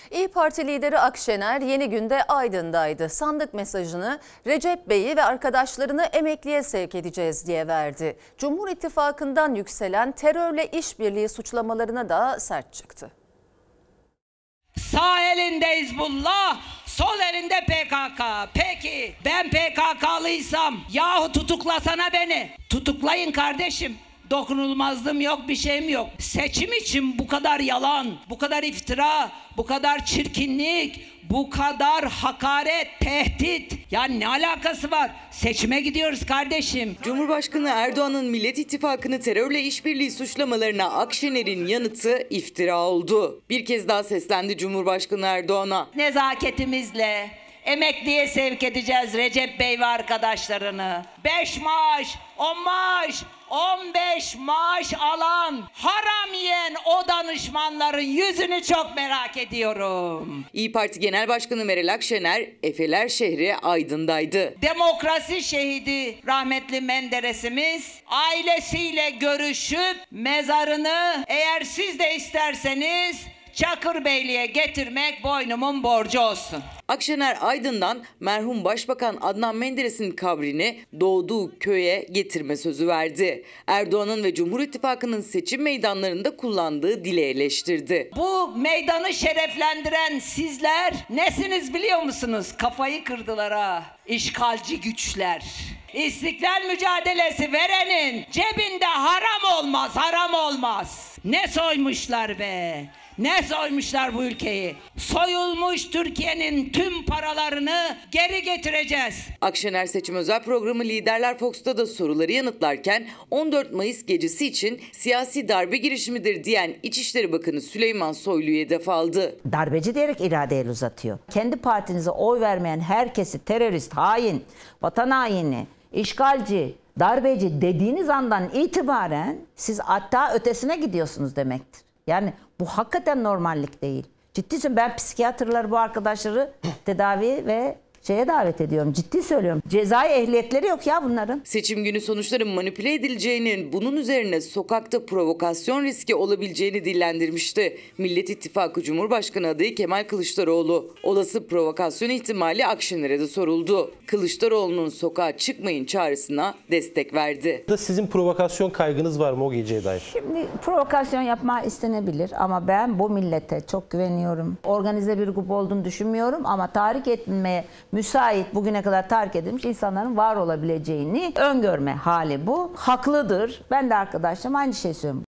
İYİ Parti lideri Akşener Yeni Gün'de Aydın'daydı. Sandık mesajını Recep Bey'i ve arkadaşlarını emekliye sevk edeceğiz diye verdi. Cumhur İttifakı'ndan yükselen terörle işbirliği suçlamalarına da sert çıktı. Sağ elinde Hizbullah, sol elinde PKK. Peki ben PKK'lıysam yahu tutuklasana beni. Tutuklayın kardeşim. Dokunulmazlığım yok, bir şeyim yok. Seçim için bu kadar yalan, bu kadar iftira, bu kadar çirkinlik, bu kadar hakaret, tehdit. Ya ne alakası var? Seçime gidiyoruz kardeşim. Cumhurbaşkanı Erdoğan'ın Millet İttifakı'nı terörle işbirliği suçlamalarına Akşener'in yanıtı iftira oldu. Bir kez daha seslendi Cumhurbaşkanı Erdoğan'a. Nezaketimizle emekliye sevk edeceğiz Recep Bey ve arkadaşlarını. 5 maaş, 10 maaş, 15 maaş alan, haram yiyen o danışmanların yüzünü çok merak ediyorum. İYİ Parti Genel Başkanı Meral Akşener, Efeler şehri Aydın'daydı. Demokrasi şehidi rahmetli Menderes'imiz ailesiyle görüşüp mezarını eğer siz de isterseniz Çakırbeyli'ye getirmek boynumun borcu olsun. Akşener Aydın'dan merhum Başbakan Adnan Menderes'in kabrini doğduğu köye getirme sözü verdi. Erdoğan'ın ve Cumhur İttifakı'nın seçim meydanlarında kullandığı dili eleştirdi. Bu meydanı şereflendiren sizler nesiniz biliyor musunuz? Kafayı kırdılar ha. İşgalci güçler. İstiklal mücadelesi verenin cebinde haram olmaz, haram olmaz. Ne soymuşlar be? Ne soymuşlar bu ülkeyi? Soyulmuş Türkiye'nin tüm paralarını geri getireceğiz. Akşener seçim özel programı Liderler Fox'ta da soruları yanıtlarken 14 Mayıs gecesi için siyasi darbe girişimidir diyen İçişleri Bakanı Süleyman Soylu'ya hedef aldı. Darbeci diyerek irade el uzatıyor. Kendi partinize oy vermeyen herkesi terörist, hain, vatan haini, işgalci, darbeci dediğiniz andan itibaren siz hatta ötesine gidiyorsunuz demektir. Yani bu hakikaten normallik değil. Ciddi ben psikiyatrları bu arkadaşları tedavi ve şeye davet ediyorum. Ciddi söylüyorum. Cezai ehliyetleri yok ya bunların. Seçim günü sonuçların manipüle edileceğinin, bunun üzerine sokakta provokasyon riski olabileceğini dillendirmişti Millet İttifakı Cumhurbaşkanı adayı Kemal Kılıçdaroğlu. Olası provokasyon ihtimali Akşener'e de soruldu. Kılıçdaroğlu'nun sokağa çıkmayın çağrısına destek verdi. Sizin provokasyon kaygınız var mı o geceye dair? Şimdi provokasyon yapma istenebilir ama ben bu millete çok güveniyorum. Organize bir grup olduğunu düşünmüyorum ama tahrik etmeye müsait bugüne kadar terk edilmiş insanların var olabileceğini öngörme hali bu. Haklıdır. Ben de arkadaşlarım aynı şey söylüyorum.